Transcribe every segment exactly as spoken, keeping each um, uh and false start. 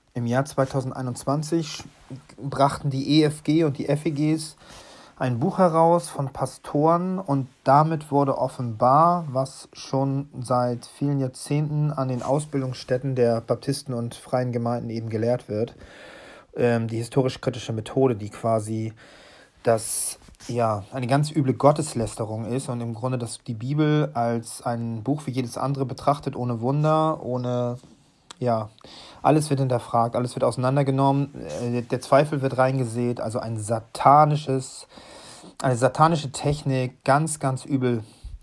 Im Jahr zweitausendeinundzwanzig brachten die E F G und die F E Gs ein Buch heraus von Pastoren und damit wurde offenbar, was schon seit vielen Jahrzehnten an den Ausbildungsstätten der Baptisten und freien Gemeinden eben gelehrt wird. Ähm, die historisch-kritische Methode, die quasi das, ja, eine ganz üble Gotteslästerung ist und im Grunde das die Bibel als ein Buch wie jedes andere betrachtet, ohne Wunder, ohne, ja, alles wird hinterfragt, alles wird auseinandergenommen, äh, der Zweifel wird reingesät, also ein satanisches, eine satanische Technik, ganz, ganz übel.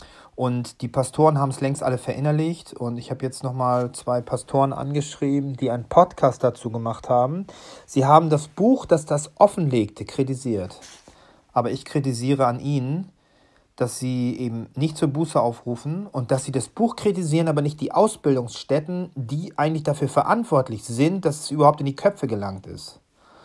Und die Pastoren haben es längst alle verinnerlicht und ich habe jetzt nochmal zwei Pastoren angeschrieben, die einen Podcast dazu gemacht haben. Sie haben das Buch, das das offenlegte, kritisiert. Aber ich kritisiere an ihnen, dass sie eben nicht zur Buße aufrufen und dass sie das Buch kritisieren, aber nicht die Ausbildungsstätten, die eigentlich dafür verantwortlich sind, dass es überhaupt in die Köpfe gelangt ist.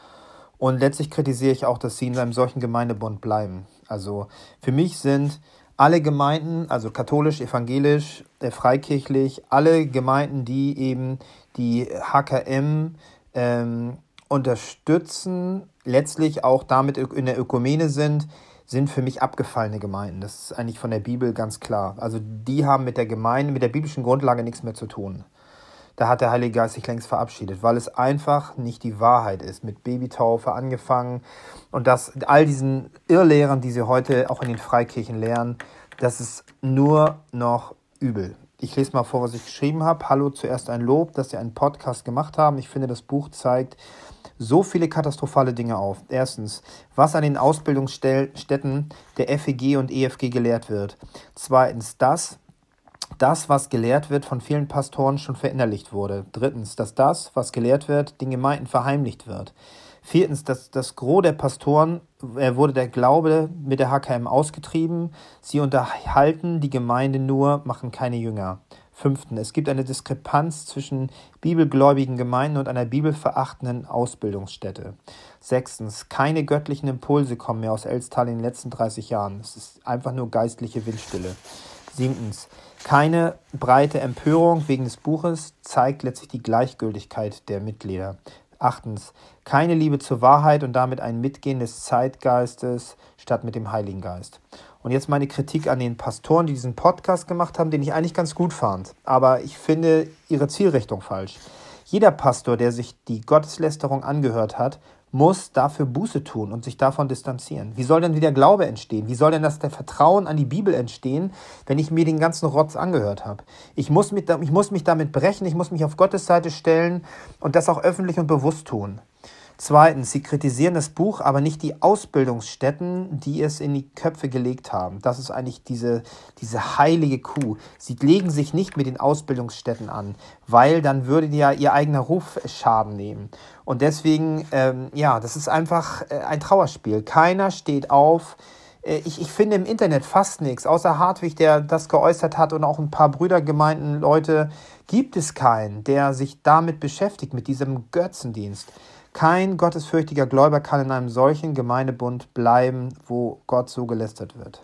Und letztlich kritisiere ich auch, dass sie in einem solchen Gemeindebund bleiben. Also für mich sind alle Gemeinden, also katholisch, evangelisch, äh, freikirchlich, alle Gemeinden, die eben die H K M ähm, unterstützen, letztlich auch damit in der Ökumene sind, sind für mich abgefallene Gemeinden. Das ist eigentlich von der Bibel ganz klar. Also die haben mit der Gemeinde, mit der biblischen Grundlage nichts mehr zu tun. Da hat der Heilige Geist sich längst verabschiedet, weil es einfach nicht die Wahrheit ist. Mit Babytaufe angefangen und das all diesen Irrlehren, die sie heute auch in den Freikirchen lehren, das ist nur noch übel. Ich lese mal vor, was ich geschrieben habe. Hallo, zuerst ein Lob, dass Sie einen Podcast gemacht haben. Ich finde, das Buch zeigt so viele katastrophale Dinge auf. Erstens, was an den Ausbildungsstätten der F E G und E F G gelehrt wird. Zweitens, dass das, was gelehrt wird, von vielen Pastoren schon verinnerlicht wurde. Drittens, dass das, was gelehrt wird, den Gemeinden verheimlicht wird. Viertens, dass das Gros der Pastoren äh, wurde der Glaube mit der H K M ausgetrieben. Sie unterhalten die Gemeinde nur, machen keine Jünger. Fünftens, es gibt eine Diskrepanz zwischen bibelgläubigen Gemeinden und einer bibelverachtenden Ausbildungsstätte. Sechstens, keine göttlichen Impulse kommen mehr aus Elstal in den letzten dreißig Jahren. Es ist einfach nur geistliche Windstille. Siebtens, keine breite Empörung wegen des Buches zeigt letztlich die Gleichgültigkeit der Mitglieder. Achtens, keine Liebe zur Wahrheit und damit ein Mitgehen des Zeitgeistes statt mit dem Heiligen Geist. Und jetzt meine Kritik an den Pastoren, die diesen Podcast gemacht haben, den ich eigentlich ganz gut fand. Aber ich finde ihre Zielrichtung falsch. Jeder Pastor, der sich die Gotteslästerung angehört hat, muss dafür Buße tun und sich davon distanzieren. Wie soll denn wieder Glaube entstehen? Wie soll denn das der Vertrauen an die Bibel entstehen, wenn ich mir den ganzen Rotz angehört habe? Ich muss, mit, ich muss mich damit brechen, ich muss mich auf Gottes Seite stellen und das auch öffentlich und bewusst tun. Zweitens, sie kritisieren das Buch, aber nicht die Ausbildungsstätten, die es in die Köpfe gelegt haben. Das ist eigentlich diese, diese heilige Kuh. Sie legen sich nicht mit den Ausbildungsstätten an, weil dann würde ja ihr eigener Ruf Schaden nehmen. Und deswegen, ähm, ja, das ist einfach äh, ein Trauerspiel. Keiner steht auf. Äh, ich, ich finde im Internet fast nichts, außer Hartwig, der das geäußert hat und auch ein paar Brüdergemeinden, Leute, gibt es keinen, der sich damit beschäftigt, mit diesem Götzendienst. Kein gottesfürchtiger Gläubiger kann in einem solchen Gemeindebund bleiben, wo Gott so gelästert wird.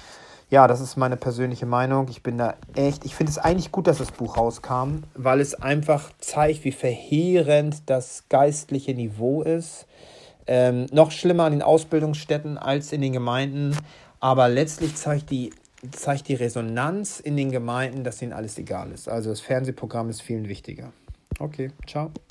Ja, das ist meine persönliche Meinung. Ich bin da echt, ich finde es eigentlich gut, dass das Buch rauskam, weil es einfach zeigt, wie verheerend das geistliche Niveau ist. Ähm, noch schlimmer an den Ausbildungsstätten als in den Gemeinden. Aber letztlich zeigt die, zeigt die Resonanz in den Gemeinden, dass ihnen alles egal ist. Also das Fernsehprogramm ist vielen wichtiger. Okay, ciao.